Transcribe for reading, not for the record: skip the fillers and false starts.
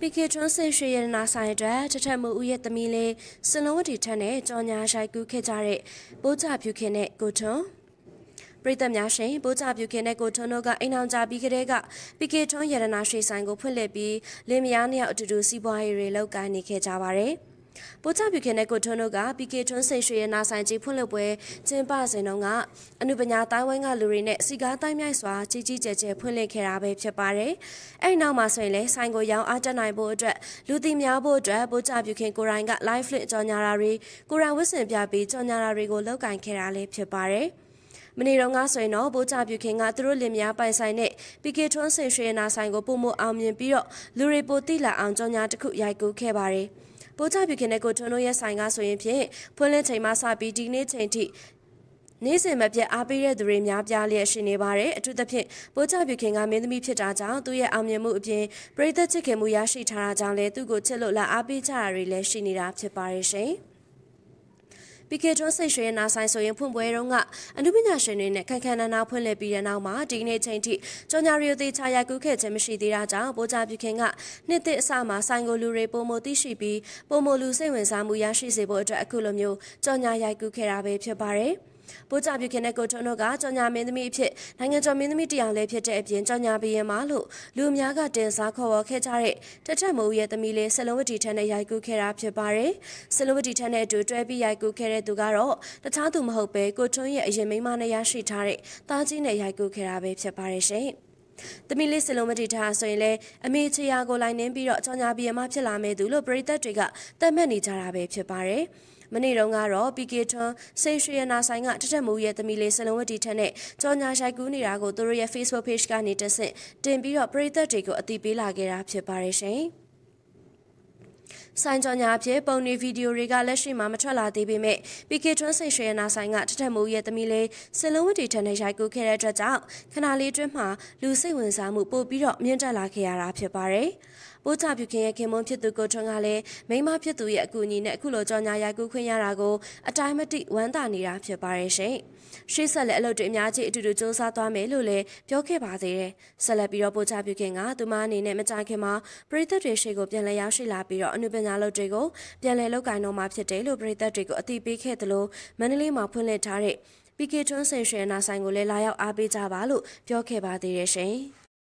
PK ထွန်းစိတ်ရွှေရနာဆိုင်အတွက်ထထမှုဦးရဲ့သမီးလေးစလုံးဝတီထက်နဲ့ကြော်ညာရှိုက်ကူးခဲ့ကြတဲ့ပိုးကြဖြူခင်နဲ့ကိုထွန်းပရိသတ်များရှင်ပိုးကြပြုခင်တဲ့ကိုထွန်းတို့ကအိမ်အောင်ကြပြီးကလေးက PK ထွန်းရတနာရွှေဆိုင်ကိုဖွင့်လှစ်ပြီးလင်းမယားနှစ်ယောက်အတူတူစီးပွားရေးတွေလုပ်ကိုင်နေခဲ့ကြပါတယ်ပိုးကြပြုခင်တဲ့ကိုထွန်းတို့က PK ထွန်းစိတ်ရွှေရနာဆိုင်ကြီးဖွင့်လှစ်ပွဲကျင်းပစဉ်တုန်းကအနုပညာတိုင်းဝိုင်းကလူတွေနဲ့စီကားတိုင်းမြိုက်စွာကြီးကြီးကျယ်ကျယ်ဖွင့်လှစ်ခဲ့တာပဲဖြစ်ပါတယ်အဲ့နောက်မှာဆိုရင်လည်းဆိုင်ကိုရောင်းအားတက်နိုင်ဖို့အတွက်လူသိများဖို့အတွက်ပိုးကြပြုခင်ကိုရိုင်းက live flip ကြော်ညာတာတွေကိုရိုင်းဝစ်စင်ပြပြီးကြော်ညာတာတွေကိုလုပ်ကိုင်ခဲ့တာလည်းဖြစ်ပါတယ်မနေ့တုန်းကဆိုရင်တော့ပိုးကြပြုခင်ကသူတို့လင်မယားပိုင်ဆိုင်တဲ့ PK ထွန်းစိတ်ရွှေနာဆိုင်ကိုပုံမအောင်မြင်ပြီးတော့လူတွေပိုတိလာအောင်ကြော်ညာတစ်ခုရိုက်ကူးခဲ့ပါတယ်ပိုးကြပြုခင်တဲ့ကိုထွန်းတို့ရဲ့ဆိုင်ကဆိုရင်ဖြင့်ဖွင့်လှစ်ချိန်မှစပြီးဒီနေ့ချိန်ထိနေ့စဉ်မပြတ်အားပေးတဲ့သူတွေများပြားလျက်ရှိနေပါတယ်အထူးသဖြင့်ပိုးကြပြုခင်ကမင်းသမီးဖြစ်တာကြောင့်သူ့ရဲ့အောင်မြင်မှုအပြင်ပရိသတ်ချစ်ခင်မှုရရှိထားတာကြောင့်လည်းသူ့ကိုချစ်လို့လက်အားပေးကြတာတွေလည်းရှိနေတာဖြစ်ပါတယ်ရှင်PK ထွန်းစိတ်ရွှေနာဆိုင်ဆိုရင်ဖွင့်ပွဲတုန်းကအနုပညာရှင်တွေနဲ့ခက်ခက်နာနာဖွင့်လှစ်ပြီးတဲ့နောက်မှာဒီနေ့ချိန်ထိကြော်ညာရီယိုသေးချာရိုက်ကူးခဲ့ခြင်းမရှိသေးတာကြောင့်ပိုးကြပြုခင်ကနှစ်သစ်အစမှာဆိုင်ကိုလူတွေပုံမသိရှိပြီးပုံမလူစိတ်ဝင်စားမှုရရှိစေဖို့အတွက်အခုလိုမျိုးကြော်ညာရိုက်ကူးခဲ့တာပဲဖြစ်ပါတယ်ပိုးကြပြုခင်တဲ့ကိုထွန်းတို့ကကြော်ညာမင်းသမီးအဖြစ်နိုင်ငံကျော်မင်းသမီးတရားလည်းဖြစ်တဲ့အပြင်ကြော်ညာဘီရင်မလို့လူအများကတင်စားခေါ်ဝေါ်ခဲ့ကြတဲ့တထက်မိုးရဲ့သမီးလေးဆလုံးဝတီထန်းနဲ့ရိုက်ကူးခဲ့တာဖြစ်ပါတယ်ဆလုံးဝတီထန်းနဲ့အတူတွဲပြီးရိုက်ကူးခဲ့တဲ့သူကတော့တခြားသူမဟုတ်ပဲကိုထွန်းရဲ့အရင်မိန်းမနဲ့ရရှိထားတဲ့သားကြီးနဲ့ရိုက်ကူးခဲ့တာပဲဖြစ်ပါတယ်ရှင်သမီးလေးစလုံးမတီထားဆိုရင်လည်းအမေချရာကိုလိုက်နှင်းပြီးတော့ကြော်ညာဘီရင်မဖြစ်လာမဲ့သူလို့ပရိသတ်တွေကသတ်မှတ်နေကြတာပဲဖြစ်ပါတယ်မနေ့တုန်းကတော့ PK ထွန်းစိတ်ရွှေရနာဆိုင်ကတထက်မိုးရဲ့သမီးလေးစလုံးဝတီထက်နဲ့ကြော်ညာရှိုက်ကူးနေတာကိုသူတို့ရဲ့ Facebook page ကနေတဆင့်တင်ပြီးတော့ပရိသတ်တွေကိုအသိပေးလာခဲ့တာဖြစ်ပါတယ်ရှင်ဆိုင်ကြော်ညာအဖြစ်ပုံနေဗီဒီယိုတွေကလက်ရှိမှာမထွက်လာသေးပေမဲ့ PK ထွန်းစိတ်ရွှေရနာဆိုင်ကတထက်မိုးရဲ့သမီးလေးစလုံးဝတီထက်နဲ့ရိုက်ကူးခဲ့တဲ့အတွက်ကြောင့်ခဏလေးအတွင်းမှာလူစိတ်ဝင်စားမှုပို့ပြီးတော့မြင့်တက်လာခဲ့ရတာဖြစ်ပါတယ်ပိုးကြပြုခင်ရဲ့ခင်မွန်းဖြစ်သူကိုထွန်းကလည်းမိန်းမဖြစ်သူရဲ့အကူအညီနဲ့အခုလိုကြော်ညာရိုက်ကူးခွင့်ရတာကိုအတိုင်းမတိဝမ်းသာနေတာဖြစ်ပါတယ်ရှင်ရှေ့ဆက်လက်အလုပ်တွေအများကြီးအတူတူစူးစမ်းသွားမယ်လို့လည်းပြောခဲ့ပါသေးတယ်ဆက်လက်ပြီးတော့ပိုးကြပြုခင်ကသူမအနေနဲ့မကြခင်မှာပရိသတ်တွေရှေ့ကိုပြန်လည်ရောက်ရှိလာပြီးတော့အနုပညာလုပ်တွေကိုပြန်လည်လုပ်ကိုင်တော့မှာဖြစ်တယ်လို့ပရိသတ်တွေကိုအသိပေးခဲ့သလိုမန္တလေးမှာဖွင့်လှစ်ထားတဲ့ PK ထွန်းစိန်ရွှေနာဆိုင်ကိုလည်းလာရောက်အားပေးကြပါလို့ပြောခဲ့ပါသေးတယ်ရှင်